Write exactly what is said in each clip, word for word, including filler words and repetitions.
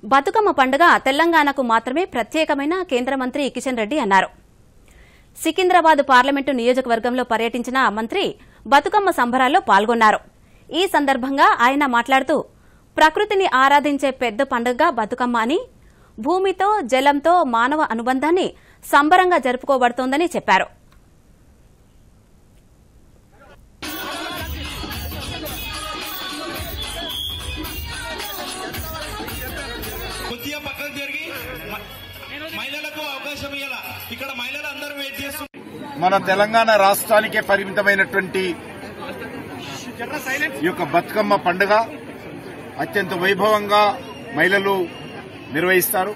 బతుకమ్మ పండుగ తెలంగాణకు మాత్రమే ప్రత్యేకమైన కేంద్ర మంత్రి కిషన్ రెడ్డి అన్నారు. సికింద్రాబాద్ పార్లమెంటు నియోజకవర్గంలో పర్యటించిన మంత్రి బతుకమ్మ సంబరాల్లో పాల్గొన్నారు. ఈ సందర్భంగా ఆయన మాట్లాడుతూ ప్రకృతిని ఆరాధించే పెద్ద పండుగ బతుకమ్మ అని, భూమితో జలంతో మానవ అనుబంధాన్ని సంబరంగా జరుపుకోబడుతోందని చెప్పారు. మన తెలంగాణ రాష్ట్రానికే పరిమితమైనటువంటి ఈ యొక్క బతుకమ్మ పండుగ అత్యంత వైభవంగా మహిళలు నిర్వహిస్తారు.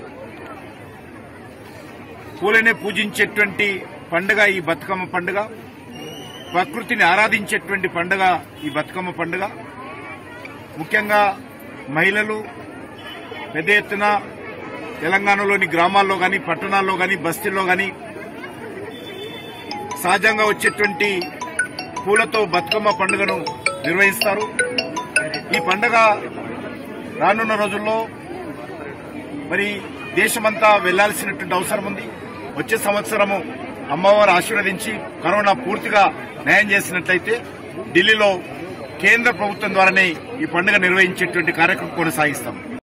పూలనే పూజించేటువంటి పండుగ ఈ బతుకమ్మ పండుగ. ప్రకృతిని ఆరాధించేటువంటి పండుగ ఈ బతుకమ్మ పండుగ. ముఖ్యంగా మహిళలు పెద్ద ఎత్తున తెలంగాణలోని గ్రామాల్లో గాని, పట్టణాల్లో గాని, బస్తీల్లో గాని సహజంగా వచ్చేటువంటి పూలతో బతుకమ్మ పండుగను నిర్వహిస్తారు. ఈ పండుగ రానున్న రోజుల్లో మరి దేశమంతా వెళ్లాల్సినటువంటి అవసరం ఉంది. వచ్చే సంవత్సరము అమ్మవారు ఆశీర్వదించి కరోనా పూర్తిగా న్యాయం చేసినట్లయితే ఢిల్లీలో కేంద్ర ప్రభుత్వం ద్వారానే ఈ పండుగ నిర్వహించేటువంటి కార్యక్రమం కొనసాగిస్తాం.